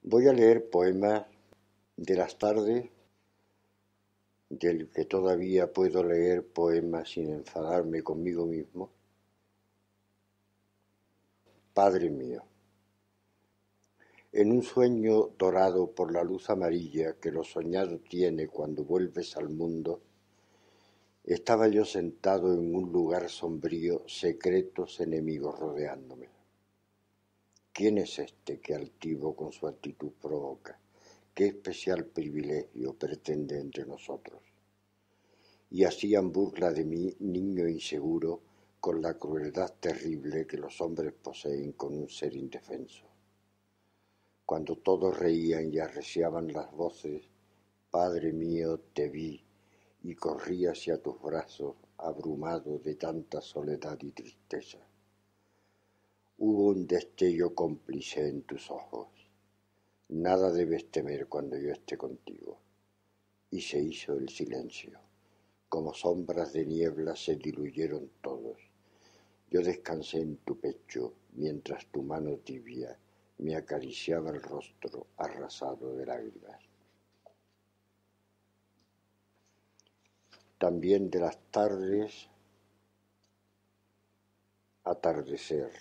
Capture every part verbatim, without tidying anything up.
Voy a leer poemas de las tardes, del que todavía puedo leer poemas sin enfadarme conmigo mismo. Padre mío, en un sueño dorado por la luz amarilla que lo soñado tiene cuando vuelves al mundo, estaba yo sentado en un lugar sombrío, secretos enemigos rodeándome. ¿Quién es este que altivo con su actitud provoca? ¿Qué especial privilegio pretende entre nosotros? Y hacían burla de mí, niño inseguro, con la crueldad terrible que los hombres poseen con un ser indefenso. Cuando todos reían y arreciaban las voces, Padre mío, te vi y corrí hacia tus brazos, abrumado de tanta soledad y tristeza. Hubo un destello cómplice en tus ojos. Nada debes temer cuando yo esté contigo. Y se hizo el silencio. Como sombras de niebla se diluyeron todos. Yo descansé en tu pecho mientras tu mano tibia me acariciaba el rostro arrasado de lágrimas. También de las tardes, atardecer.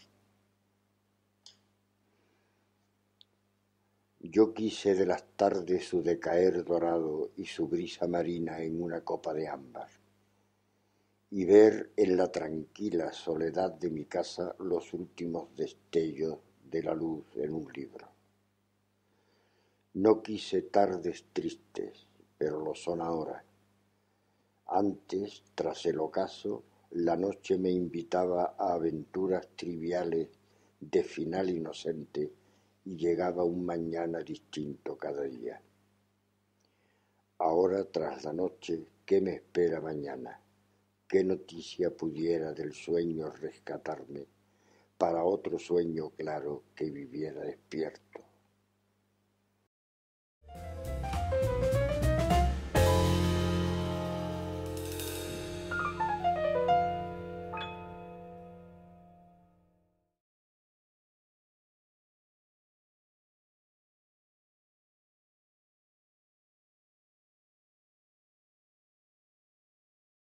Yo quise de las tardes su decaer dorado y su brisa marina en una copa de ámbar, y ver en la tranquila soledad de mi casa los últimos destellos de la luz en un libro. No quise tardes tristes, pero lo son ahora. Antes, tras el ocaso, la noche me invitaba a aventuras triviales de final inocente y llegaba un mañana distinto cada día. Ahora, tras la noche, ¿qué me espera mañana? ¿Qué noticia pudiera del sueño rescatarme para otro sueño claro que viviera despierto?